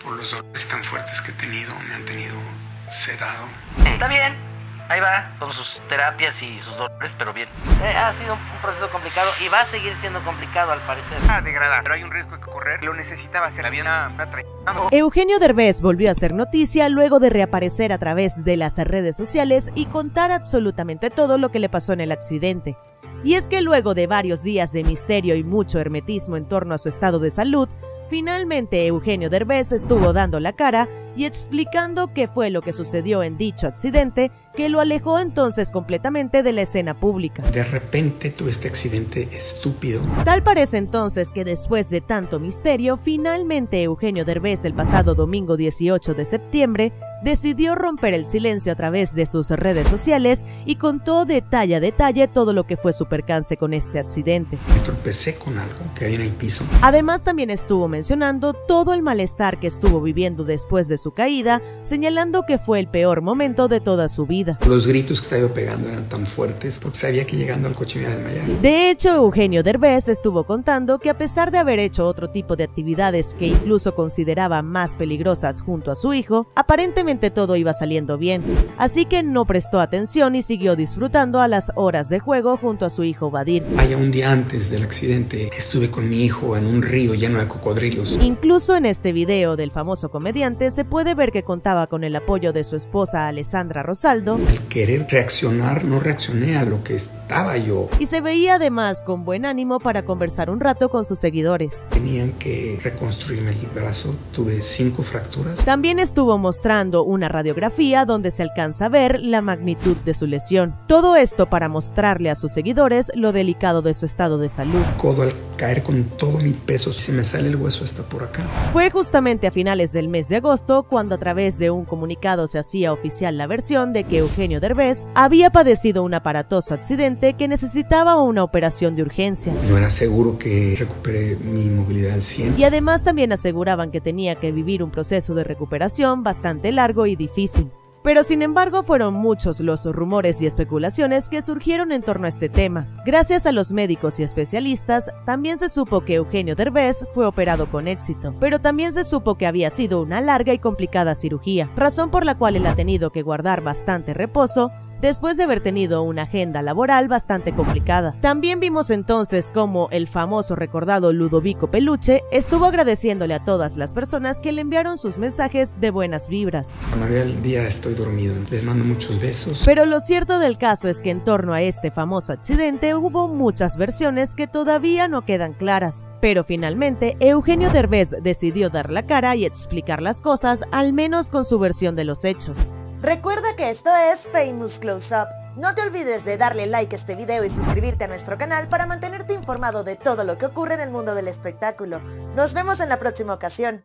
por los dolores tan fuertes que he tenido, me han tenido sedado. Está bien, ahí va, con sus terapias y sus dolores, pero bien. Ha sido un proceso complicado y va a seguir siendo complicado al parecer. Degradar, pero hay un riesgo que correr, lo necesitaba hacer. Había una trayectoria. Eugenio Derbez volvió a hacer noticia luego de reaparecer a través de las redes sociales y contar absolutamente todo lo que le pasó en el accidente. Y es que luego de varios días de misterio y mucho hermetismo en torno a su estado de salud, finalmente Eugenio Derbez estuvo dando la cara y explicando qué fue lo que sucedió en dicho accidente que lo alejó entonces completamente de la escena pública. De repente tuve este accidente estúpido. Tal parece entonces que después de tanto misterio, finalmente Eugenio Derbez el pasado domingo 18 de septiembre decidió romper el silencio a través de sus redes sociales y contó detalle a detalle todo lo que fue su percance con este accidente. Me tropecé con algo que había en el piso. Además también estuvo mencionando todo el malestar que estuvo viviendo después de su caída, señalando que fue el peor momento de toda su vida. Los gritos que estaba yo pegando eran tan fuertes porque sabía que llegando al coche me iba a desmayar. De hecho, Eugenio Derbez estuvo contando que a pesar de haber hecho otro tipo de actividades que incluso consideraba más peligrosas junto a su hijo, aparentemente todo iba saliendo bien, así que no prestó atención y siguió disfrutando a las horas de juego junto a su hijo Badir. Allá un día antes del accidente estuve con mi hijo en un río lleno de cocodrilos. Incluso en este video del famoso comediante se puede ver que contaba con el apoyo de su esposa Alessandra Rosaldo. Al querer reaccionar, no reaccioné a lo que estaba yo. Y se veía además con buen ánimo para conversar un rato con sus seguidores. Tenían que reconstruirme el brazo, tuve 5 fracturas. También estuvo mostrando una radiografía donde se alcanza a ver la magnitud de su lesión. Todo esto para mostrarle a sus seguidores lo delicado de su estado de salud. Codo al caer con todo mi peso, se me sale el hueso hasta por acá. Fue justamente a finales del mes de agosto cuando a través de un comunicado se hacía oficial la versión de que Eugenio Derbez había padecido un aparatoso accidente que necesitaba una operación de urgencia. No era seguro que recupere mi movilidad al 100. Y además también aseguraban que tenía que vivir un proceso de recuperación bastante largo y difícil. Pero sin embargo fueron muchos los rumores y especulaciones que surgieron en torno a este tema. Gracias a los médicos y especialistas, también se supo que Eugenio Derbez fue operado con éxito, pero también se supo que había sido una larga y complicada cirugía, razón por la cual él ha tenido que guardar bastante reposo después de haber tenido una agenda laboral bastante complicada. También vimos entonces cómo el famoso recordado Ludovico Peluche estuvo agradeciéndole a todas las personas que le enviaron sus mensajes de buenas vibras. La mayoría del día estoy dormido, les mando muchos besos. Pero lo cierto del caso es que en torno a este famoso accidente hubo muchas versiones que todavía no quedan claras. Pero finalmente, Eugenio Derbez decidió dar la cara y explicar las cosas, al menos con su versión de los hechos. Recuerda que esto es Famous Close Up. No te olvides de darle like a este video y suscribirte a nuestro canal para mantenerte informado de todo lo que ocurre en el mundo del espectáculo. Nos vemos en la próxima ocasión.